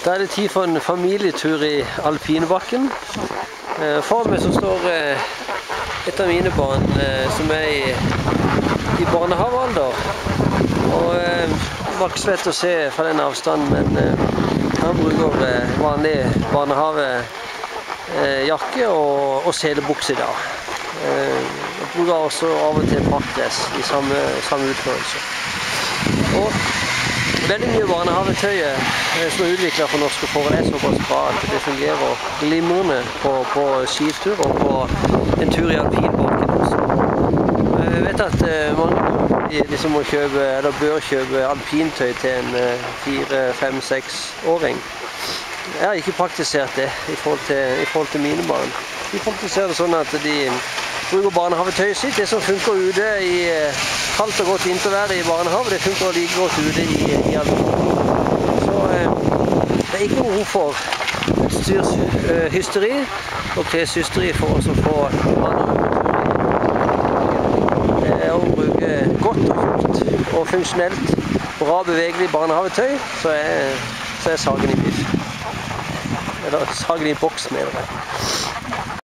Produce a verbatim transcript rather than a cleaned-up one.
Da er det tid for en familietur i alpinbakken. Foran meg så står et av mine barn som er i, i barnehavealder. Og det var ikke så lett å se fra den avstanden, men han bruker vanlig barnehavejakke og, og selebukse i dag. Han bruker også av og til parkdress i samme, samme utførelse. Og veldig mye barnehavetøyet som er utviklet for norske forhold er såpass bra at det fungerer glimrende på, på skitur og på en tur i alpinbakken også. Jeg vet at mange liksom må kjøpe, eller bør kjøpe alpintøy til en fire, fem, seks åring. Jeg har ikke praktisert det i forhold til, i forhold til mine barn. De praktiserer det sånn at de bruker barnehavetøyet sitt. Det som funker ute i kaldt og godt vintervær i barnehave, det funker like godt ute i, i alpin. Så eh, det er ikke behov for utstyrshysteri og kleshysteri for oss å få barn. Det er å bruke godt og fullt og funksjonelt, bra bevegelig barnehavetøy, så er, så er saken i biff. Eller saken i boks, mener jeg.